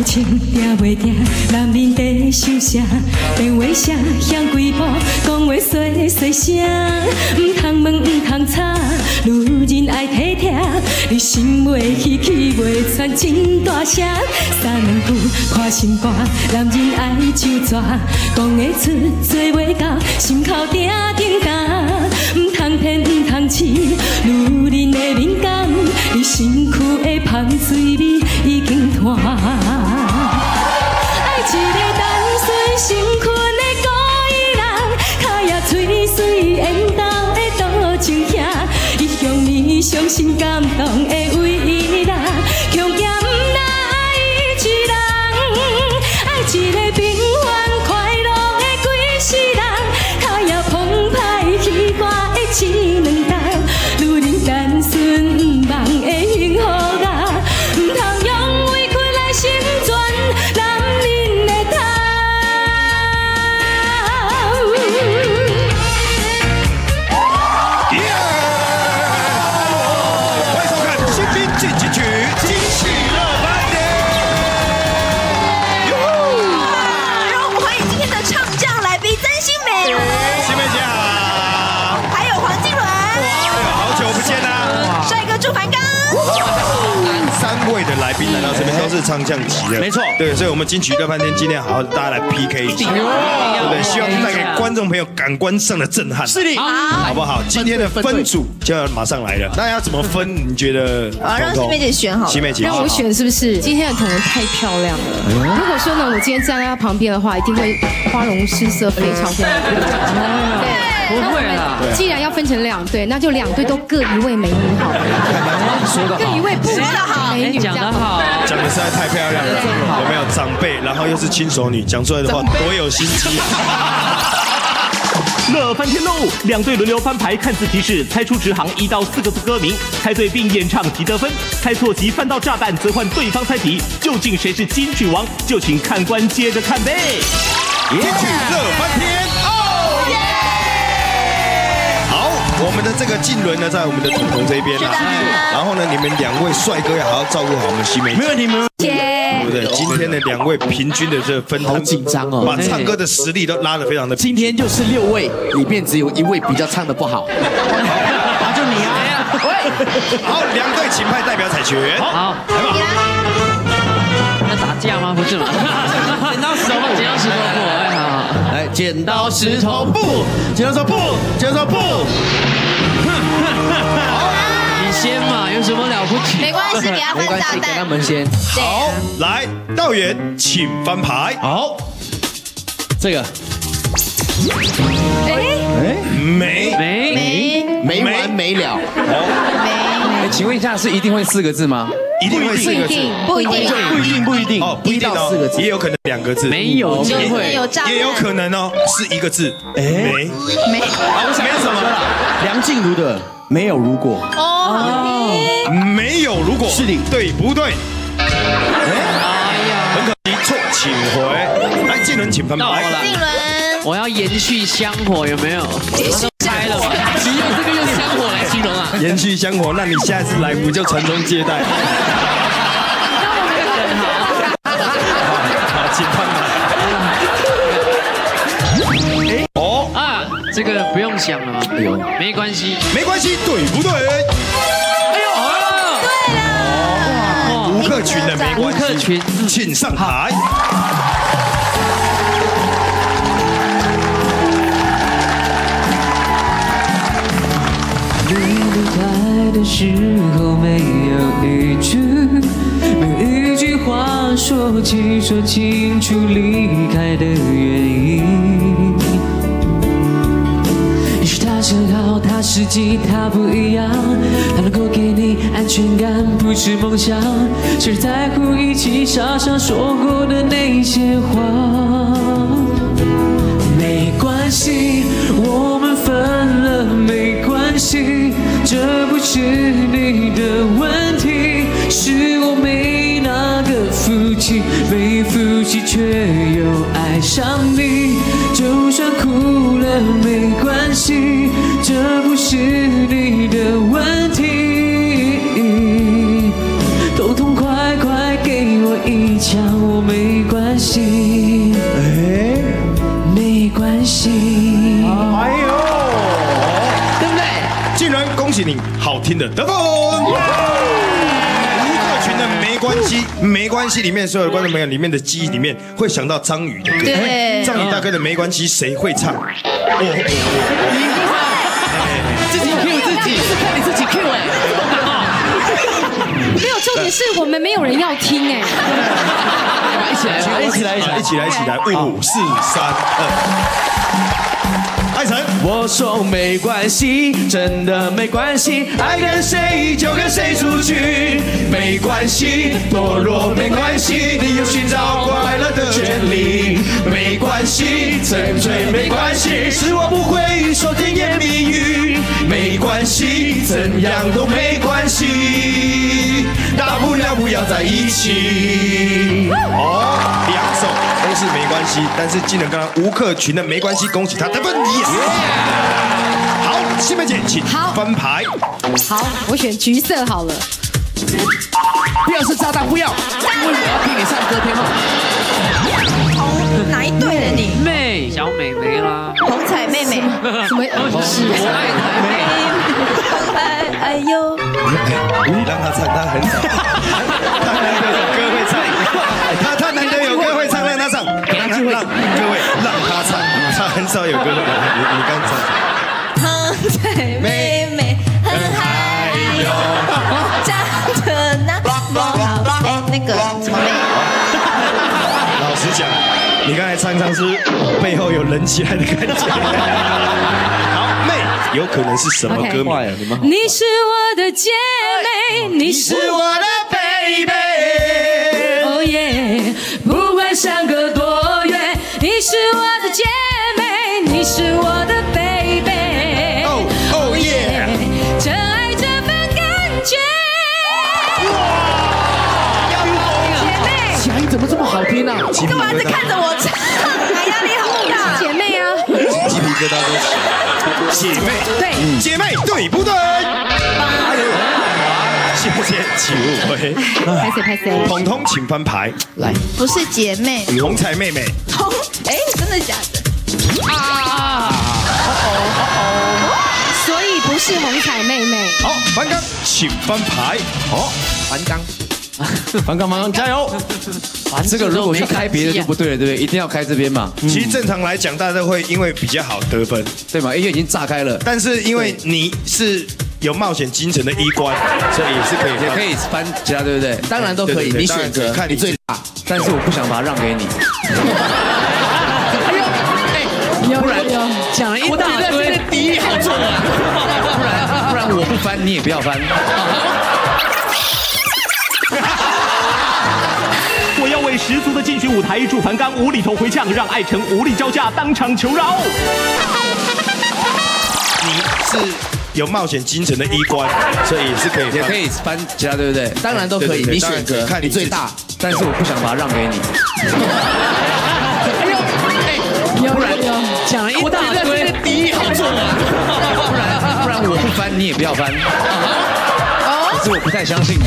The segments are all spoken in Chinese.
情定袂定，男人在想啥？电话声响几步，讲话细细声，唔通问唔通吵，女人爱体贴，你心袂起气袂喘，真大声。三两句看心肝，男人爱手抓，讲会出做袂到，心口定定干，唔通骗唔通试，女人的敏感，你身躯的香水味已经断。爱一个单纯心困的故意人，脚也嘴水缘投的多情兄，伊向你伤心感动的唯一人，强行不拿爱一人，爱一个平凡快乐的几世人，脚也澎湃起歌的一两冬，女人单纯不望的幸福啊，唔通用委屈来成全男人的痛。 欢迎收看《新兵进行曲》惊喜乐翻天。 让我们欢迎今天的唱将来宾曾心美， 新梅姐好， 还有黄靖伦， 好久不见啦！ 帅哥朱凡刚。 三位的来宾来到这边都是唱将级的， 没错对，所以我们金曲乐翻天今天好好大家来 PK 一下，对不对？希望带给观众朋友感官上的震撼， 是的， 好不好？今天的分组就要马上来了，那要怎么分？你觉得？ 让新梅姐选好了。 新梅姐， 让我选是不是？今天的同仁太漂亮了。如果说呢，我今天站在她旁边的话，一定会花容失色，非常非常漂亮。对， 不会啦。 既然要分成两队，那就两队都各一位美女好了。 说得各一位不好美女， 讲得好， 讲的实在太漂亮了，有没有长辈？然后又是亲手女，讲出来的话多有心机啊！ 乐翻天喽！两队轮流翻牌看字提示，猜出直行1到4个字歌名，猜对并演唱即得分，猜错即翻到炸弹则换对方猜题。究竟谁是金曲王？就请看官接着看呗！ 金曲乐翻天，哦耶！好，我们的这个晋伦呢，在我们的彤彤这边啦。然后呢，你们两位帅哥要好好照顾好我们新梅姐， 没问题，没问题。 对不对？今天的两位平均的这分摊， 好紧张哦， 把唱歌的实力都拉得非常的。 今天就是6位，里面只有1位比较唱得不好， 那就你啊！ 好，两队请派代表采拳。 好，来吧。要打架吗？不是嘛？剪刀石头布，剪刀石头布，哎好， 来剪刀石头布，剪刀石头布，剪刀石头布。 你先嘛，有什么了不起？ 没关系，给他没关系，给翻炸弹他。们先。 好，来，道远，请翻牌。 好，这个没没完没了。请问一下，是一定会4个字吗？ 一定会4个字， 不一定， 不一定哦，不一定 1到4个哦， 字， 也有可能2个字， 没有机会， 有炸弹， 也有可能哦，是1个字，没， 没好，没什么了， 梁静茹的没有如果。 哦， 没有如果， 是的， 对不对？ 哎呀， 很可惜，错，请回。来，晋伦，请翻牌。 靖伦， 我要延续香火，有没有？开了吧？只用这个用香火来形容啊？ 延续香火，那你下次来不就传宗接代？好，请翻牌。哦啊，这个不用想了嘛， 哎呦， 没关系。 没关系，对不对？ 哎呦， 吴克群的没关系， 吴克群请上台。 你离开的时候没有一句，没有一句话说清楚离开的原因。也许他想好，他实际他不一样，他能够给你安全感，不是梦想，只在乎一起傻傻说过的那些话。没关系，我们分了没关系，这不是你的问题，是我没那个福气，没福气却又爱上你，就算哭了没关系，这不是你的问题，痛痛快快给我一你叫我没关系，没关系。 哎呦， 对不对？ 竟然恭喜你，好听的得分。吴克群的没关系，没关系里面所有的观众朋友里面的记忆里面会想到张宇的歌。 对， 张宇大哥的没关系谁会唱？ 自己 Q 自己，是看你自己 Q 哎。 没有，重点是我们没有人要听哎。 一起来，一起来， 一起来！5、4、3、2。艾辰， 我说没关系，真的没关系，爱跟谁就跟谁出去，没关系，堕落没关系，你有寻找快乐的权利，没关系，沉醉没关系，是我不会说甜言蜜语，没关系，怎样都没关系，大不了不要在一起。 哦，2首都是没关系，但是竟然刚刚吴克群的没关系，恭喜他得分。好，西梅姐，请翻牌。 好，我选橘色好了。 不要是炸弹，不要。为什么要听你唱歌偏好？ 哪一队的你？ 妹，小美眉啦。 红彩妹妹。 什么？是我爱台妹。 哎呦！ 你让他唱，他很少。他难得有歌会唱，他难得有歌会唱，让他唱，让各位让他唱，他很少有歌会。你刚唱。 红彩妹妹很嗨哟，长得那么好。哎，那个什么妹？ 老实讲，你刚才唱是背后有人起来的感觉。好，妹有可能是什么歌名？ 你是我的姐妹，你是我的 baby。哦耶，不管相隔多远，你是我的姐妹，你是我的 baby。哦耶，这爱这份感觉。姐妹， 响音怎么这么好听啊？ 干嘛一直看着我唱？压力好大。 姐妹啊， 鸡皮疙瘩都起来。姐妹， 对， 姐妹对不对？谢谢请误会。 拍谁？ 彤彤，请翻牌。 来， 不是姐妹， 红彩妹妹。 哎，真的假的？ 所以不是红彩妹妹。 好，樊刚，请翻牌。好， 樊刚，加油！这个如果是开别的就不对了，对不对？一定要开这边嘛。 其实正常来讲，大家会因为比较好得分， 对嘛？因为已经炸开了。 但是因为你是有冒险精神的衣冠，所以也是可以也可以翻其他，对不对？当然都可以，你选择，看你最大。但是我不想把它让给你。不然讲了一大堆，第一好准啊！ 不然我不翻，你也不要翻。 我要为十足的竞选舞台祝樊刚无厘头回呛，让艾辰无力招架，当场求饶。 你是有冒险精神的衣冠，所以也是可以， 也可以翻其他，对不对？当然都可以，你选择，看你最大。但是我不想把它让给你。不然讲了一大堆，第一好准啊！ 不然我不翻，你也不要翻。可是我不太相信你。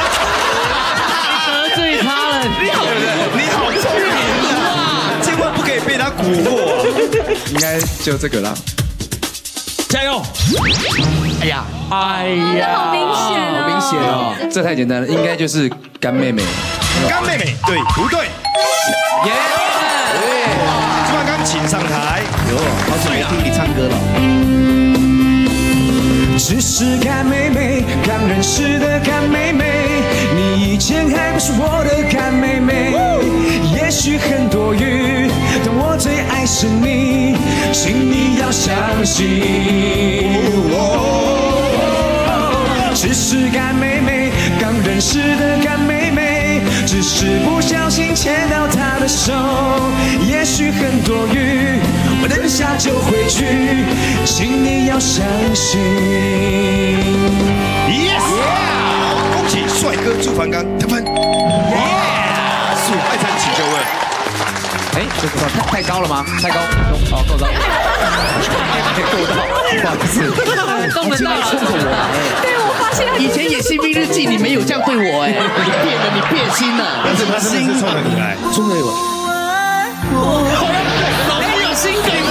得罪他了， 你好聪明啊！千万不可以被他蛊惑。 应该就这个啦。加油！ 哎呀， 好明显哦， 好明显哦，这太简单了，应该就是干妹妹。 干妹妹，对不对？ 耶！ 朱樊刚，请上台。 好久没听你唱歌了。 只是干妹妹，刚认识的干妹妹，你以前还不是我的干妹妹。也许很多余，但我最爱是你，请你要相信。只是干妹妹，刚认识的干妹妹，只是不小心牵到她的手。也许很多余，我等下就回去，请你要相信。 Yes！ 恭喜帅哥朱樊刚得分。艾辰，请就位。 哎，这不太高了吗？太高，好，够到，够到，不好意思， 动了到了。 对，我发现以前演《新兵日记》，你没有这样对我哎，你变了，你变心了， 但是他真的是冲得很可爱， 真的有。 老师有心给我。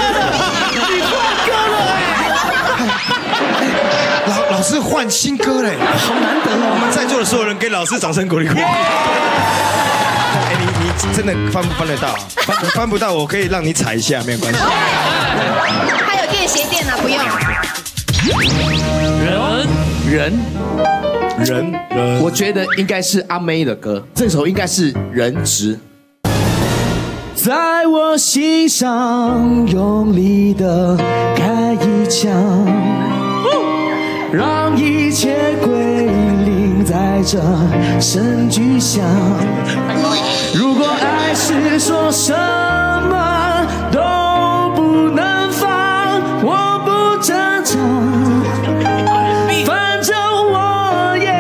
老师换新歌嘞，好难得哦！我们在座的所有人给老师掌声鼓励鼓励。哎，你真的翻不翻得到？翻不到，我可以让你踩一下，没有关系。 还有垫鞋垫啊，不用。 人，我觉得应该是阿妹的歌，这首应该是《人质》。在我心上用力的开一枪，让一切归零在这声巨响。如果爱是说什么都不能放，我不挣扎，反正我也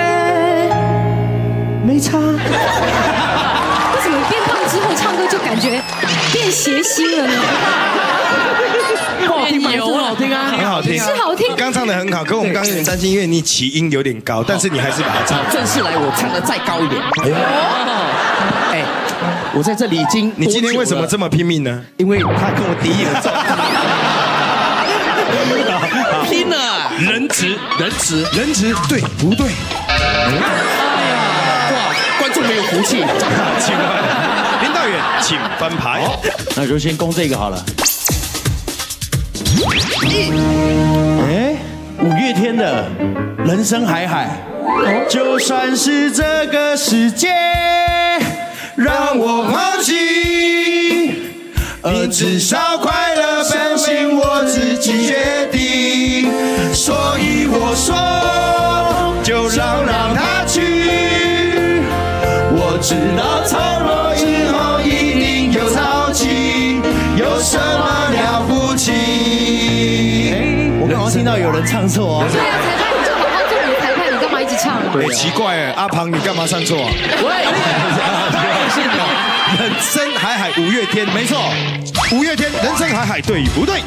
没差。 为什么变胖之后唱歌就感觉变邪心了呢？ 不好听吗？很好听啊， 很好听， 是好听。 刚唱的很好，可我们刚刚有点担心，因为你起音有点高，但是你还是把它唱。 正式来，我唱的再高一点。哎，我在这里已经， 你今天为什么这么拼命呢？ 因为他跟我敌意很重。 拼了，人质， 对不对？ 哎呀，哇，观众没有福气。 请林导演，请翻牌。 那就先攻这个好了。哎，五月天的《人生海海》，就算是这个世界让我抛弃，至少快乐本性我自己决定，所以我说就让他去。我知道操落以后一定有淘气，有什么了不起？我刚好听到有人唱错哦。 对啊，裁判你就好好做你的裁判，你干嘛一直唱？ 哎，奇怪哎，阿庞你干嘛唱错啊？人生海海，五月天，没错，五月天，人生海海，对不对？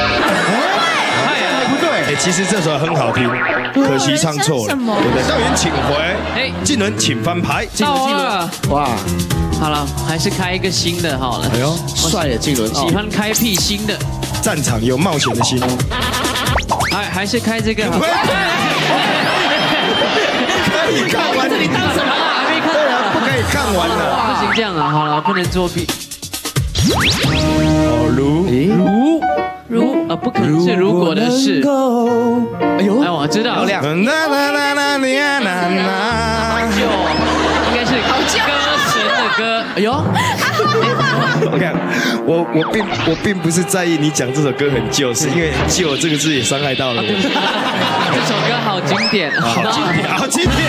还不对。哎，其实这首很好听，可惜唱错了。对不对？导演请回，静伦请翻牌。 到了， 哇， 好了，还是开一个新的好了。 哎呦， 帅的静伦， 喜欢开辟新的， 战场有冒险的心。 还是开这个好。 可以看完， 这里当什么啊？还没看完， 不可以看完了。 不行这样啊，好了，不能作弊。如不可能是如果的事。 哎呦， 哎，我知道， 漂亮。 应该是歌神的歌。 哎呦， 我看，我并不是在意你讲这首歌很旧，是因为“旧”这个字也伤害到了我。 这首歌好经典， 好经典，好经典。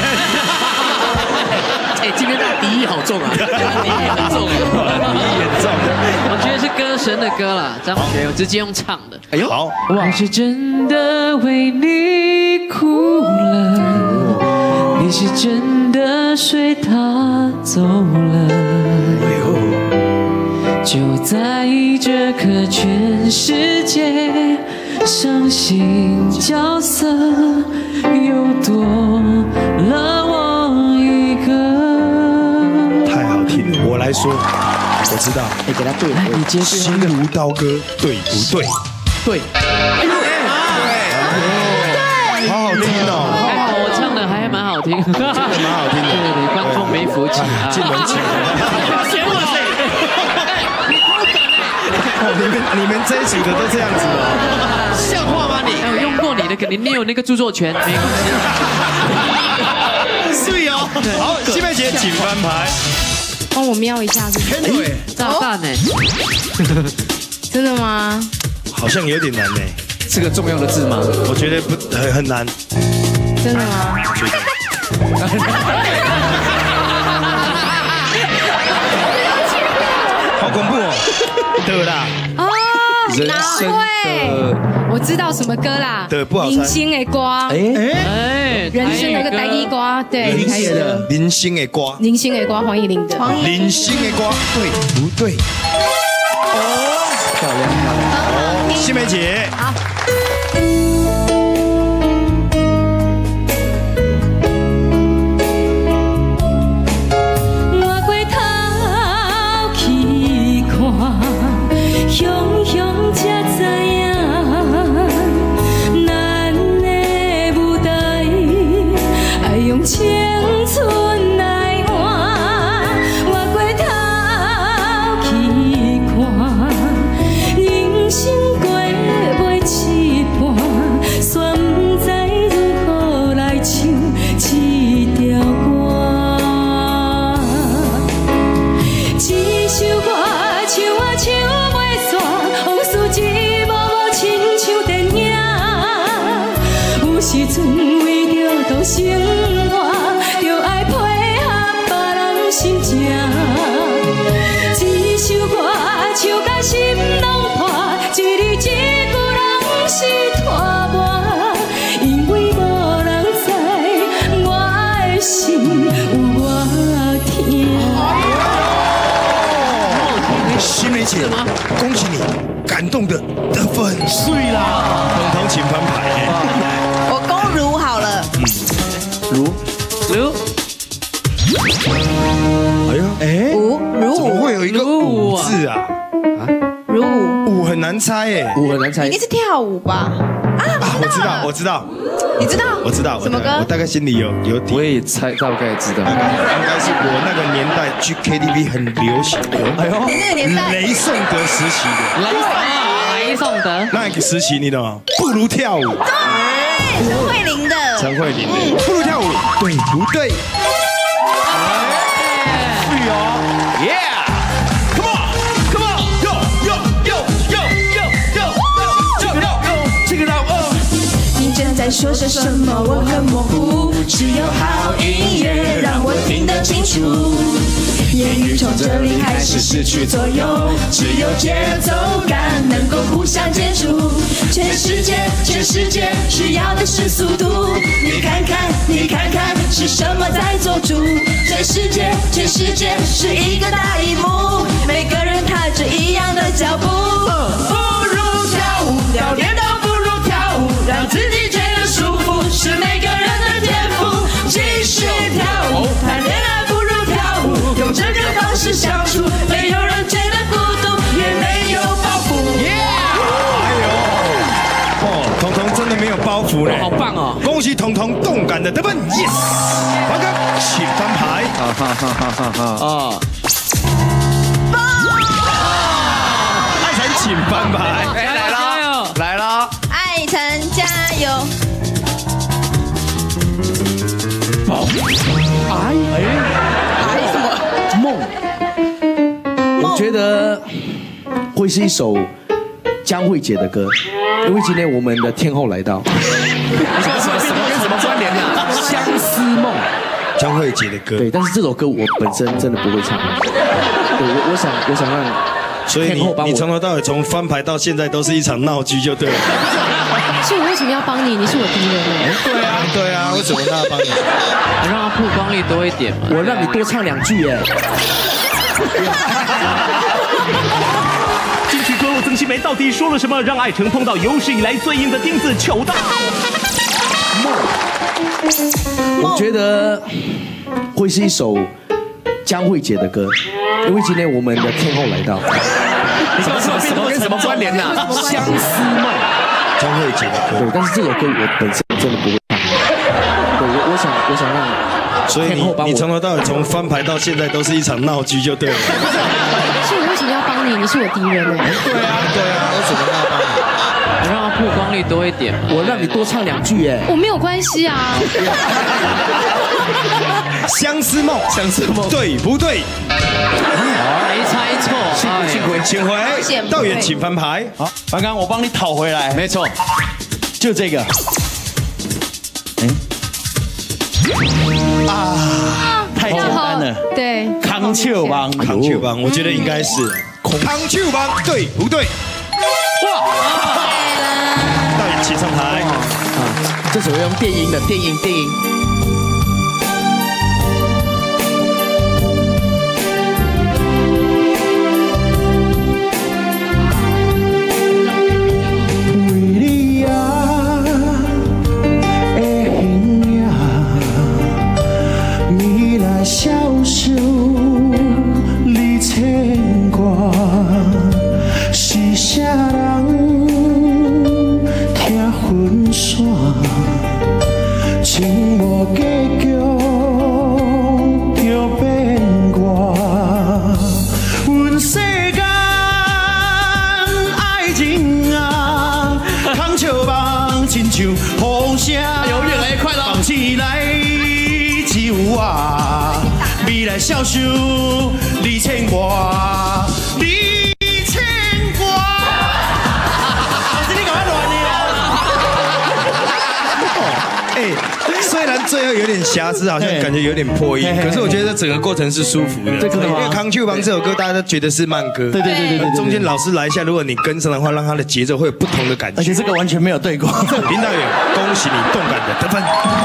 哎，今天大家敌意好重啊，敌意很重，敌意很重。 我觉得是歌神的歌啦，张学友直接用唱的。 哎呦， 好， 我是真的为你哭了，你是真的随他走了，就在这个全世界伤心角色又多了我一个。 太好听了，我来说，我知道， 你给他对，你接心如刀割，对不对？ 对。 好好听哦！ 我唱的还蛮好听， 真的蛮好听的。 对，观众没福气啊！ 进门请。你们这一组的都这样子的， 像话吗你？ 我用过你的，你有那个著作权，没关系。是哦。好，西妹姐请翻牌。 帮我瞄一下，是不是？ 炸弹呢？ 真的吗？ 好像有点难呢。 是个重要的字吗？ 我觉得不很难。 真的吗？ 我觉得。好恐怖哦！的啦。 哦，哪会？我知道什么歌啦？ 的不好猜。 明星的歌。哎，人生那个台语歌，对， 林星的明星的歌。 明星的歌，黄义玲的。 明星的歌，对不对？哦，漂亮漂亮。哦，西梅姐。 好。 甲心拢破，一字一句人是拖磨，因为无人知我的心有我疼。 新梅姐，恭喜你，感动的得分，碎啦！彤彤请翻牌。 我勾如好了。 如。 哎呦， 如怎么会有一个舞字啊？ 如舞很难猜哎， 舞很难猜一。定是跳舞吧？ 我知道， 你知道？ 我知道， 什么歌？ 我大概心里有底。 我也猜大概知道， 应该是我那个年代去 KTV 很流行的。哎呦， 你那个年代雷颂德时期的。 来宋德， 那个时期你懂吗？不如跳舞。 对，陈慧琳的。 陈慧琳的，不如跳舞，对不对？ 对哦 ，Yeah，Come on，Come on，Yo，Check it out， 你正在说些什么？我很模糊，只有好音乐让我听得清楚。言语从这里开始失去作用，只有节奏感能够互相接触。全世界需要的是速度。你看看，是什么在做主？全世界是一个大荧幕，每个人踏着一样的脚步。不如跳舞，聊天都不如跳舞，让自己觉得舒服，是每个人的天赋。继续跳舞，谈恋爱不如跳舞，用这个方式相处，没有人觉得孤独，也没有包袱。 彤彤真的没有包袱嘞， 好棒哦！ 恭喜彤彤动感的得分 ，yes！ 华哥，请翻牌。 啊， 爱晨，请翻牌。 来了， 爱晨加油！ 哎什么梦？我觉得会是一首江蕙姐的歌，因为今天我们的天后来到。什么跟什么关联啊？相思梦， 江蕙姐的歌。 对，但是这首歌我本身真的不会唱。对，我想让， 所以你从头到尾从翻牌到现在都是一场闹剧就对了。 所以我为什么要帮你？你是我敌人呢？ 对啊，为什么他要帮你？ 你让他曝光率多一点嘛。 我让你多唱2句耶。 金曲歌后曾心梅到底说了什么，让艾成碰到有史以来最硬的钉子糗到？ 我觉得会是一首江蕙姐的歌，因为今天我们的天后来到。什么跟什么关联啊？相思梦， 江蕙姐的歌。 对，但是这首歌我本身真的不会唱。对，我想让， 所以你从头到尾从翻牌到现在都是一场闹剧就对了。 所以我为什么要帮你？你是我敌人呢？ 对啊，为什么他要帮你？ 你让他曝光率多一点嘛。 我让你多唱2句耶。 我没有关系啊。 相思梦，对不对？ 没猜错， 幸亏，请回。道远，请翻牌。 好，刚刚我帮你讨回来。没错，就这个。太简单了。 对， 康丘帮， 我觉得应该是康丘帮，对不对？哇！道远，请上牌。 这首要用电音的，电音。 小手你牵挂，是啥人听分散？情无结局就变卦，阮世间爱情啊，空笑梦亲像风声， 有越来越快了， 放起来只有我。未来小手，你牵挂，你牵挂。老师，你干嘛乱的哦？ 虽然最后有点瑕疵，好像感觉有点破音。可是我觉得整个过程是舒服的。因为《康丘王》这首歌大家都觉得是慢歌， 对， 中间老师来一下，如果你跟上的话，让他的节奏会有不同的感觉。 而且这个完全没有对过。 林导演，恭喜你动感的得分，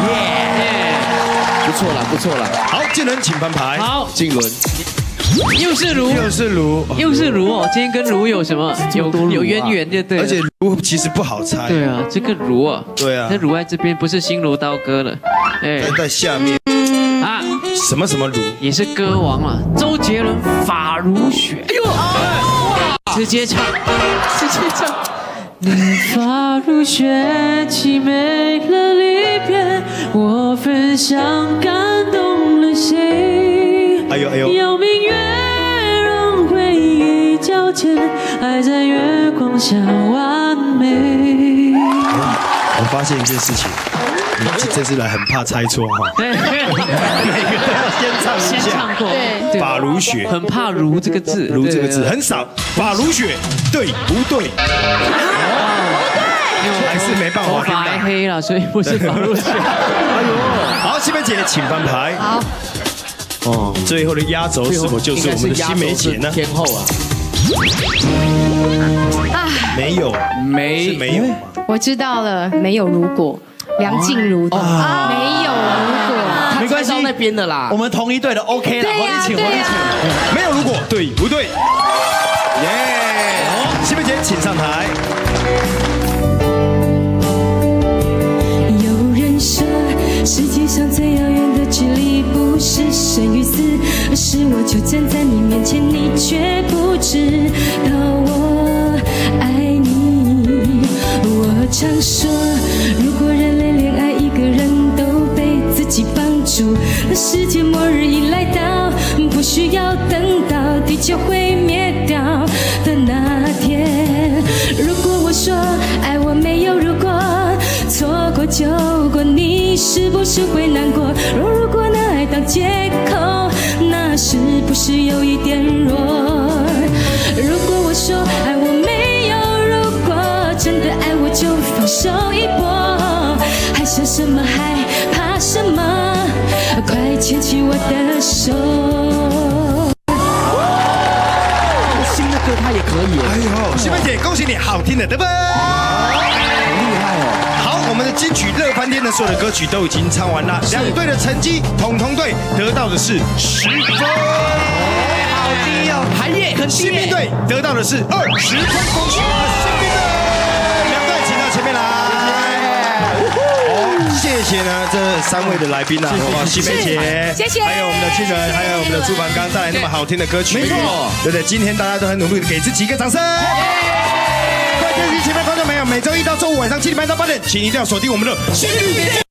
不错啦。 好，建伦请翻牌。 好， 静伦， 又是如哦，今天跟如有什么有渊源就对了。 而且如其实不好猜。 对啊，这个如啊， 对啊， 那如在这边不是新如刀割了， 在下面啊， 什么如也是歌王啊，周杰伦发如雪，哎呦，直接唱。你发如雪，凄美了离别，我分享感动了谁？ 哎呦， 邀明月，让回忆交织，爱在月光下完美。 我发现一件事情，你这次来很怕猜错哈。 对， 每个都要先唱一下。 唱过，对， 发如雪， 很怕如这个字， 如这个字很少。发如雪，对不对？还是没办法。 头发还黑了，所以不是发如雪。 哎呦，好，西梅姐，请翻牌。 好。 哦，最后的压轴是否就是我们的新梅姐呢？ 天后啊。 没有，没有。 我知道了，没有如果，梁静茹的没有如果， 没关系， 那边的啦， 我们同一队的 OK 了，我一起， 没有如果，对不对？耶！西梅姐，请上台。 有人说，世界上最遥远的距离不是生与死，而是我就站在你面前，你却不知道我爱你。我常说，如果人类恋爱一个人都被自己绑住，那世界末日已来到，不需要等到地球会灭掉的那天。如果我说爱我没有如果，错过就过，你是不是会难过？如果拿爱当借口，那是不是有一点弱？如果我说爱我没有如果，真的爱我就放手一搏，还想什么害怕什么？快牵起我的手。 新的歌他也可以。 哎呦，西梅姐，恭喜你，好听的得分。我们的金曲乐翻天的所有的歌曲都已经唱完了，两队的成绩，统队得到的是10分， 好低哦，还耶，很低。 新兵队得到的是20分，恭喜我们新兵队，两队请到前面来。好，谢谢呢这3位的来宾啊，好不好？西梅姐， 谢谢， 还有我们的庆人，还有我们的朱凡刚带来那么好听的歌曲，没错，对不对？今天大家都很努力的，给自己一个掌声。各位电视机前面观众朋友，每周1到周5晚上7点半到8点，请一定要锁定我们的新